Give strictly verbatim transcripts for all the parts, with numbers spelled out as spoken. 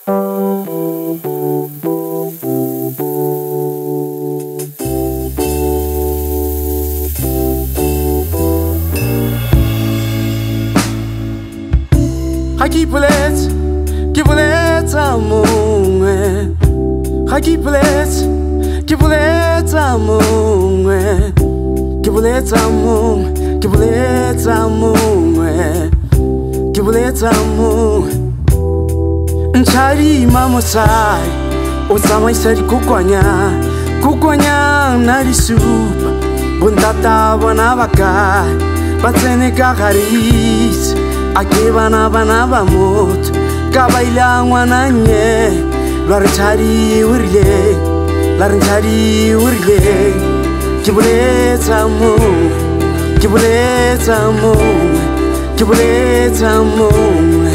Boletsa, ke Boletsa Mongwe. Ha ke Boletsa, ke Boletsa Mongwe. Ke Boletsa Mongwe, ke Boletsa Mongwe. Ke Boletsa Mongwe. Nchari mamosai, o tsamaisa dikokwanya, kokwanya na di supa. Bontata bona baka, ba tsene ka garis. Ake bana bana ba motho ka baila ngwana nye la re tshadi urile la re tshadi urile ke Boletsa Mongwe ke Boletsa Mongwe ke Boletsa Mongwe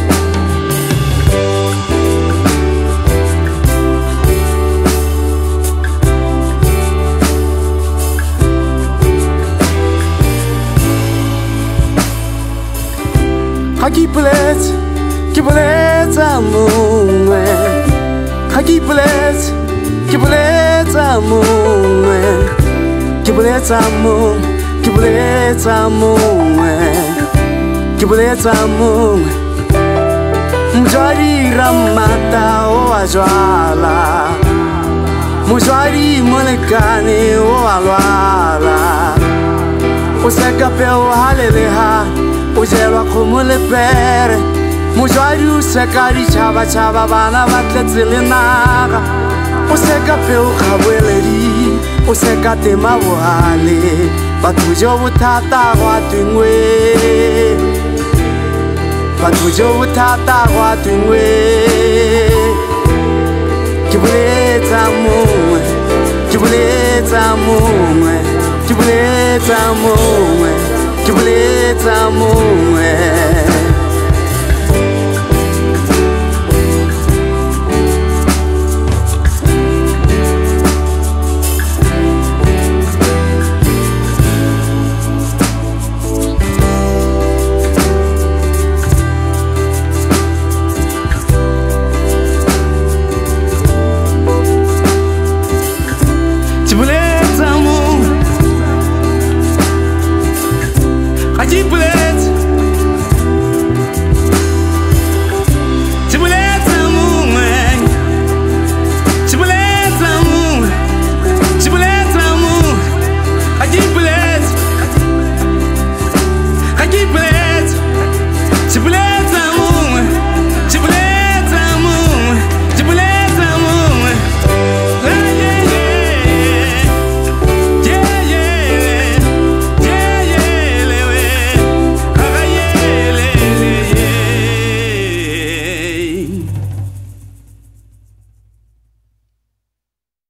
Ha ke Boletsa, ke Boletsa Mongwe. Ha ke Boletsa, ke Boletsa Mongwe. Ke Boletsa Mongwe, ke Boletsa Mongwe. Ke Boletsa Mongwe. Mojwadi ramata o a jwala, mojwadi molekane o a lwala. O seka peo haleleha, o jelwa kgomo le pere. Mojwadi o seka ditšhaba tšhaba bana ba tletse le naga. O seka peo kgaboeledi, o seka tema bohale. Batho jo bothata go a twengwe, batho jo bothata go a twengwe. Ke Boletsa Mongwe, ke Boletsa Mongwe, ke Boletsa Mongwe, ke Boletsa Mongwe.